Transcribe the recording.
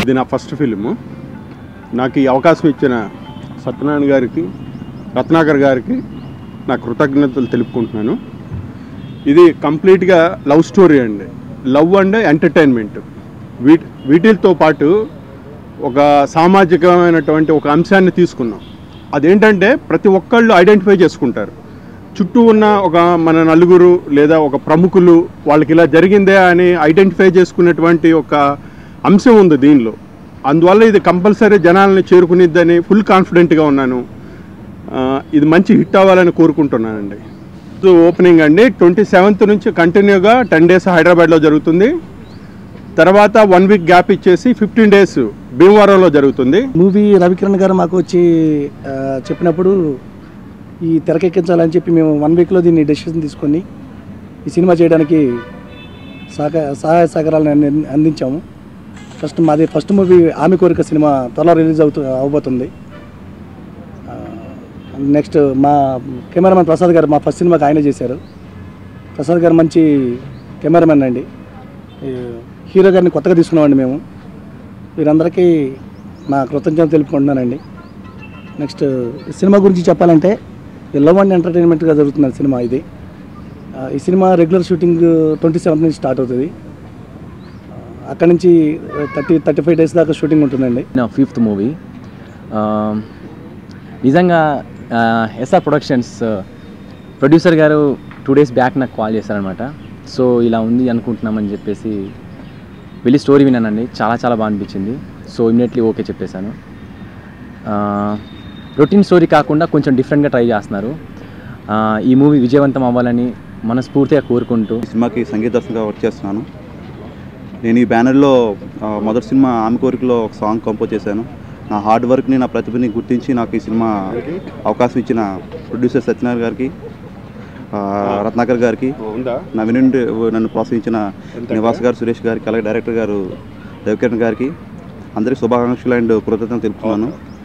ఇది నా first film. నాకు ఈ అవకాశం ఇచ్చిన సత్యనారాయణ గారికి, రత్నాకర్ గారికి నా కృతజ్ఞతలు తెలుపుకుంటున్నాను. ఇది కంప్లీట్గా లవ్ స్టోరీ అండి. లవ్ అండ్ ఎంటర్టైన్మెంట్ వీటితో పాటు ఒక సామాజికమైనటువంటి ఒక అంశాన్ని తీసుకున్నాం. అదేంటంటే ప్రతి ఒక్కళ్ళు ఐడెంటిఫై చేసుకుంటారు. చుట్టూ ఉన్న ఒక మన నలుగురు లేదా ఒక ప్రముఖులు వాళ్ళకి ఇలా జరిగిందే అని ఐడెంటిఫై చేసుకునేటువంటి ఒక అంశం ఉంది దీనిలో. అందువల్ల ఇది కంపల్సరీ జనాలని చేరుకునిద్దని ఫుల్ కాన్ఫిడెంట్గా ఉన్నాను. ఇది మంచి హిట్ అవ్వాలని కోరుకుంటున్నానండి. ఓపెనింగ్ అండి 27th నుంచి కంటిన్యూగా 10 days హైదరాబాద్లో జరుగుతుంది. తర్వాత 1 week గ్యాప్ ఇచ్చేసి 15 days భీమవరంలో జరుగుతుంది. మూవీ రవికిరణ్ గారు మాకు వచ్చి చెప్పినప్పుడు ఈ తెరకెక్కించాలని చెప్పి మేము 1 weekలో దీన్ని డెసిషన్ తీసుకొని ఈ సినిమా చేయడానికి సహాయ సహకారాలను అందించాము. మాది ఫస్ట్ మూవీ ఆమె కోరిక సినిమా త్వరలో రిలీజ్ అవబోతుంది. నెక్స్ట్ మా కెమెరామెన్ ప్రసాద్ గారు మా ఫస్ట్ సినిమాకి ఆయన చేశారు. ప్రసాద్ గారు మంచి కెమెరామెన్ అండి. హీరో గారిని కొత్తగా తీసుకున్నామండి మేము. వీరందరికీ నా కృతజ్ఞతలు తెలుపుకుంటున్నానండి. నెక్స్ట్ సినిమా గురించి చెప్పాలంటే లవ్ అండ్ ఎంటర్టైన్మెంట్గా జరుగుతున్న సినిమా ఇది. ఈ సినిమా రెగ్యులర్ షూటింగ్ 27th నుంచి స్టార్ట్ అవుతుంది. అక్కడి నుంచి 35 days దాకా షూటింగ్ ఉంటుందండి. నా 5th మూవీ. నిజంగా ఎస్ఆర్ ప్రొడక్షన్స్ ప్రొడ్యూసర్ గారు 2 days బ్యాక్ నాకు కాల్ చేశారనమాట. సో ఇలా ఉంది అనుకుంటున్నామని చెప్పేసి వెళ్ళి స్టోరీ విన్నానండి. చాలా బాగా అనిపించింది. సో ఇమ్మీడియట్లీ ఓకే చెప్పేశాను. రొటీన్ స్టోరీ కాకుండా కొంచెం డిఫరెంట్గా ట్రై చేస్తున్నారు. ఈ మూవీ విజయవంతం అవ్వాలని మనస్ఫూర్తిగా కోరుకుంటూ ఈ సినిమాకి సంగీత దర్శకుడిగా వర్క్ చేస్తున్నాను. నేను ఈ బ్యానర్లో మొదటి సినిమా ఆమె కోరికలో ఒక సాంగ్ కంపోజ్ చేశాను. నా హార్డ్ వర్క్ని, నా ప్రతిభని గుర్తించి నాకు ఈ సినిమా అవకాశం ఇచ్చిన ప్రొడ్యూసర్ సత్యనారాయణ గారికి, రత్నాకర్ గారికి, నా వినుండి నన్ను ప్రోత్సహించిన నివాస్ గారు, సురేష్ గారికి, అలాగే డైరెక్టర్ గారు రవికిరణ్ గారికి అందరికీ శుభాకాంక్షలు అండ్ కృతజ్ఞతలు తెలుపుతున్నాను.